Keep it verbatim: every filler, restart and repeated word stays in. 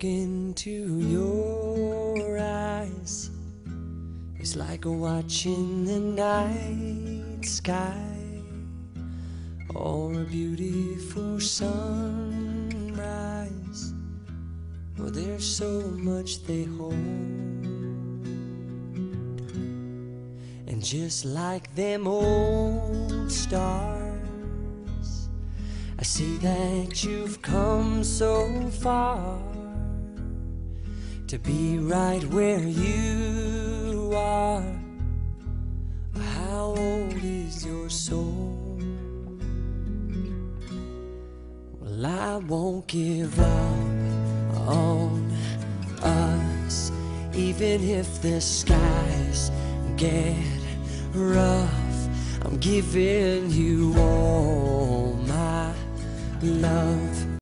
into your eyes is like watching the night sky or a beautiful sunrise. Oh, there's so much they hold, and just like them old stars, I see that you've come so far to be right where you are. How old is your soul? Well, I won't give up on us, even if the skies get rough. I'm giving you all my love.